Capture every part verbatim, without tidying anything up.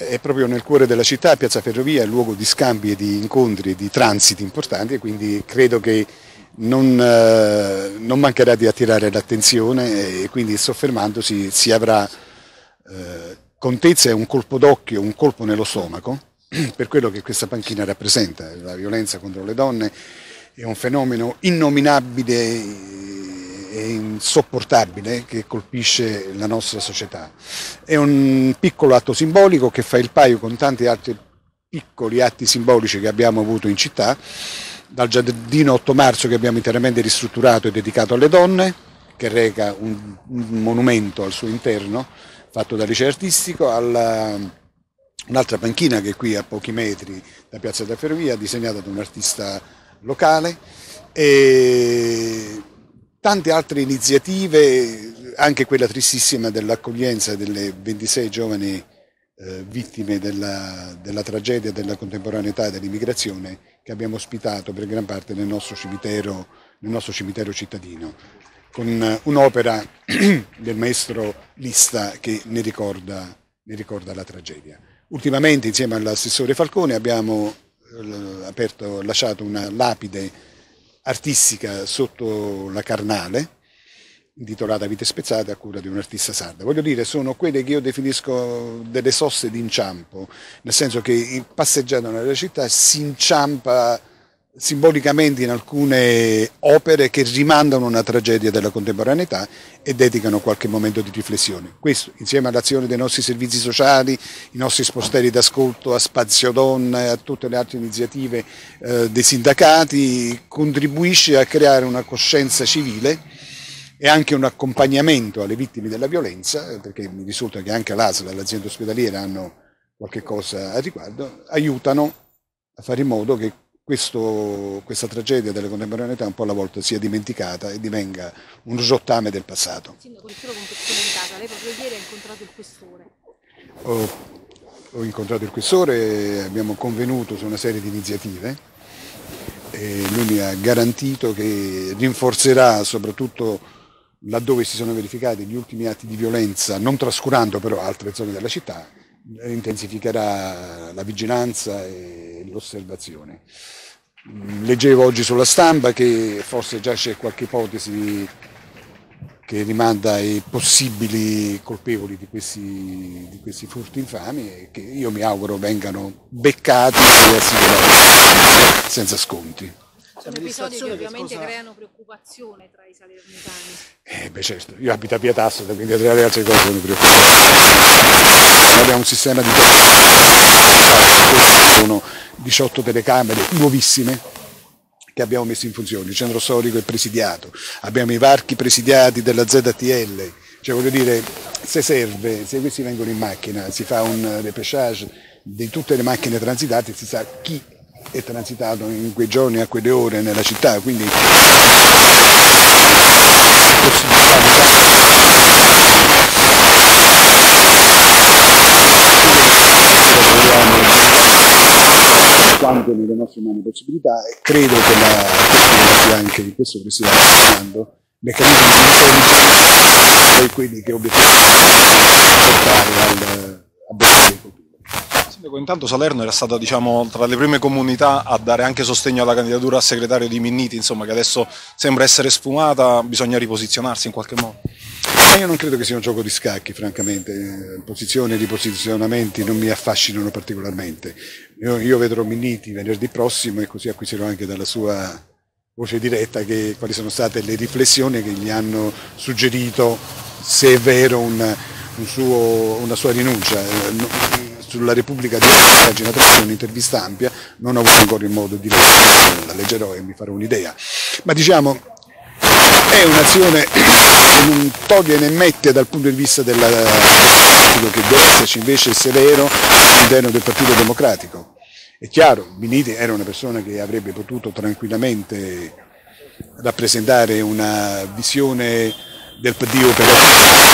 è proprio nel cuore della città. Piazza Ferrovia è luogo di scambi e di incontri e di transiti importanti, e quindi credo che non, eh, non mancherà di attirare l'attenzione, e quindi soffermandosi si avrà eh, contezza e un colpo d'occhio, un colpo nello stomaco per quello che questa panchina rappresenta. La violenza contro le donne è un fenomeno innominabile e insopportabile che colpisce la nostra società. È un piccolo atto simbolico che fa il paio con tanti altri piccoli atti simbolici che abbiamo avuto in città, dal giardino otto marzo che abbiamo interamente ristrutturato e dedicato alle donne, che reca un, un monumento al suo interno fatto dal liceo artistico, alla un'altra panchina che è qui a pochi metri da Piazza della Ferrovia, disegnata da un artista locale, e tante altre iniziative, anche quella tristissima dell'accoglienza delle ventisei giovani eh, vittime della, della tragedia della contemporaneità e dell'immigrazione, che abbiamo ospitato per gran parte nel nostro cimitero, nel nostro cimitero cittadino, con un'opera del maestro Lista che ne ricorda, ne ricorda la tragedia. Ultimamente, insieme all'assessore Falcone, abbiamo eh, aperto, lasciato una lapide artistica sotto la Carnale, intitolata Vite spezzate, a cura di un artista sarda. Voglio dire, sono quelle che io definisco delle soste d'inciampo, nel senso che passeggiando nella città si inciampa simbolicamente in alcune opere che rimandano una tragedia della contemporaneità e dedicano qualche momento di riflessione. Questo, insieme all'azione dei nostri servizi sociali, i nostri spostelli d'ascolto a Spazio Donna e a tutte le altre iniziative eh, dei sindacati, contribuisce a creare una coscienza civile e anche un accompagnamento alle vittime della violenza, perché mi risulta che anche l'A S L e l'azienda ospedaliera hanno qualche cosa a riguardo, aiutano a fare in modo che Questo, questa tragedia della contemporaneità un po' alla volta sia dimenticata e divenga un rottame del passato. Sindaco, solo con questione in casa, lei proprio ieri ha incontrato il questore. Ho, ho incontrato il questore, abbiamo convenuto su una serie di iniziative e lui mi ha garantito che rinforzerà, soprattutto laddove si sono verificati gli ultimi atti di violenza, non trascurando però altre zone della città, intensificherà la vigilanza e l'osservazione. Leggevo oggi sulla stampa che forse già c'è qualche ipotesi che rimanda ai possibili colpevoli di questi, di questi furti infami, e che io mi auguro vengano beccati e assicurati senza sconti. Sono episodi che ovviamente creano preoccupazione tra i salernitani. Eh beh certo, io abito a Piatastata, quindi tra le altre cose sono preoccupato. Abbiamo un sistema di sono diciotto telecamere nuovissime che abbiamo messo in funzione, il centro storico è presidiato, abbiamo i varchi presidiati della Z T L, cioè voglio dire, se serve, se questi vengono in macchina, si fa un repêchage di tutte le macchine transitate, si sa chi è transitato in quei giorni a quelle ore nella città, quindi quanto nelle nostre mani possibilità, e credo che la sia anche di questo che si sta facendo meccanismi di intelligence e quelli che obiettivamente portare al abbattere dei colpevoli. Sindaco, intanto Salerno era stata, diciamo, tra le prime comunità a dare anche sostegno alla candidatura a segretario di Minniti, insomma, che adesso sembra essere sfumata, bisogna riposizionarsi in qualche modo. Ma io non credo che sia un gioco di scacchi, francamente, posizioni e riposizionamenti non mi affascinano particolarmente. Io, io vedrò Minniti venerdì prossimo e così acquisirò anche dalla sua voce diretta che, quali sono state le riflessioni che gli hanno suggerito, se è vero, un, un suo, una sua rinuncia. Sulla Repubblica di oggi, pagina tre, un'intervista ampia, non ho avuto ancora il modo di leggerla, la leggerò e mi farò un'idea. Ma diciamo, è un'azione che non toglie né mette dal punto di vista della, che deve esserci invece severo all'interno del Partito Democratico. È chiaro, Minniti era una persona che avrebbe potuto tranquillamente rappresentare una visione del P D operativo,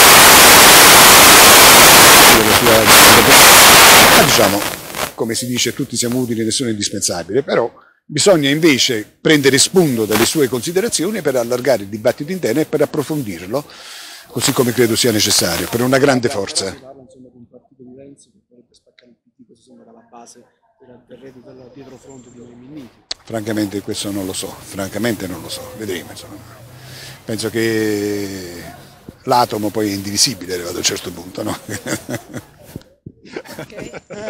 ma diciamo, come si dice, tutti siamo utili, nessuno è indispensabile, però bisogna invece prendere spunto dalle sue considerazioni per allargare il dibattito interno e per approfondirlo, così come credo sia necessario, per una grande forza. Renzi che vorrebbe spaccare il P D, questo sembra la base del reddito del dietrofront di noi Minniti. Francamente questo non lo so, francamente non lo so, vedremo insomma. Penso che l'atomo poi è indivisibile arrivato a un certo punto, no? Okay.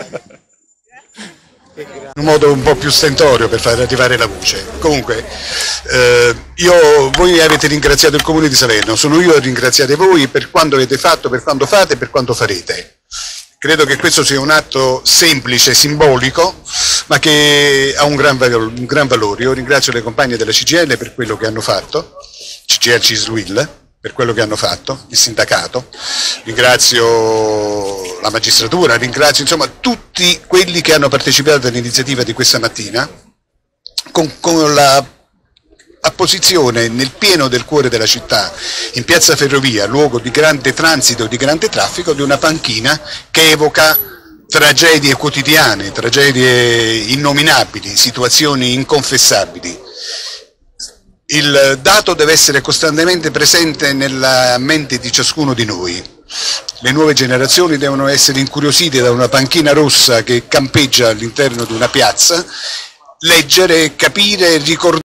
Un modo un po' più stentorio per far arrivare la voce. Comunque, eh, io, voi mi avete ringraziato il Comune di Salerno, sono io a ringraziare voi per quanto avete fatto, per quanto fate e per quanto farete. Credo che questo sia un atto semplice, simbolico, ma che ha un gran, un gran valore. Io ringrazio le compagne della C G I L per quello che hanno fatto, C G I L Cisluil, per quello che hanno fatto, il sindacato, ringrazio la magistratura, ringrazio insomma tutti quelli che hanno partecipato all'iniziativa di questa mattina con, con la apposizione nel pieno del cuore della città, in piazza Ferrovia, luogo di grande transito, di grande traffico, di una panchina che evoca tragedie quotidiane, tragedie innominabili, situazioni inconfessabili. Il dato deve essere costantemente presente nella mente di ciascuno di noi. Le nuove generazioni devono essere incuriosite da una panchina rossa che campeggia all'interno di una piazza, leggere, capire, ricordare